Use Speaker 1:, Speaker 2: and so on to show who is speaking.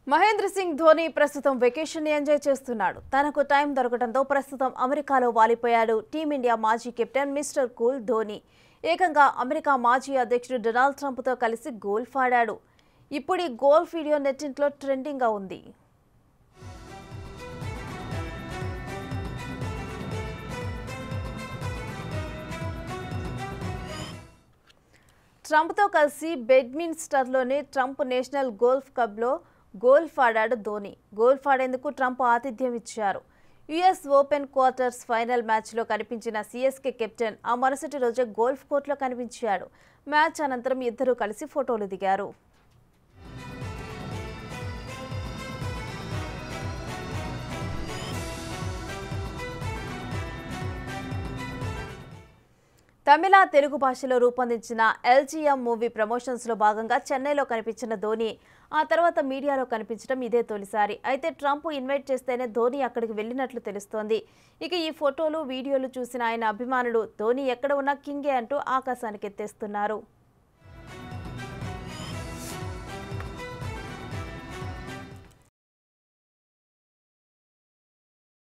Speaker 1: మహేంద్ర సింగ్ ధోని ప్రస్తుతం vacation enjoy చేస్తున్నాడు. తనకు టైం దొరకడంతో ప్రస్తుతం అమెరికాలో వాలిపోయాడు టీమిండియా మాజీ కెప్టెన్ మిస్టర్ కూల్ ధోని. ఏకంగా అమెరికా మాజీ అధ్యక్షుడు డొనాల్డ్ ట్రంప్తో కలిసి గోల్ఫ్ ఆడాడు. ఇప్పుడు ఈ గోల్ఫ్ వీడియో నెట్టింట్లో ట్రెండింగ్గా ఉంది. ట్రంప్తో కలిసి బెడ్మిన్స్టర్లోని ట్రంప్ నేషనల్ గోల్ఫ్ క్లబ్లో గోల్ఫ్ ఆడాడు ధోని. గోల్ఫ్ ఆడేందుకు ట్రంప్ ఆతిథ్యం ఇచ్చారు. యుఎస్ ఓపెన్ క్వార్టర్స్ ఫైనల్ మ్యాచ్లో కనిపించిన సిఎస్కే కెప్టెన్ ఆ మరుసటి రోజే గోల్ఫ్ కోర్టులో కనిపించాడు. మ్యాచ్ అనంతరం ఇద్దరూ కలిసి ఫోటోలు దిగారు. తమిళ, తెలుగు భాషలో రూపొందించిన ఎల్జీఎం మూవీ ప్రమోషన్స్లో భాగంగా చెన్నైలో కనిపించిన ధోని ఆ తర్వాత మీడియాలో కనిపించడం ఇదే తొలిసారి. అయితే ట్రంప్ ఇన్వైట్ చేస్తేనే ధోని అక్కడికి వెళ్ళినట్లు తెలుస్తోంది. ఇక ఈ ఫోటోలు, వీడియోలు చూసిన ఆయన అభిమానులు ధోని ఎక్కడ ఉన్నా కింగే అంటూ ఆకాశానికి ఎత్తేస్తున్నారు.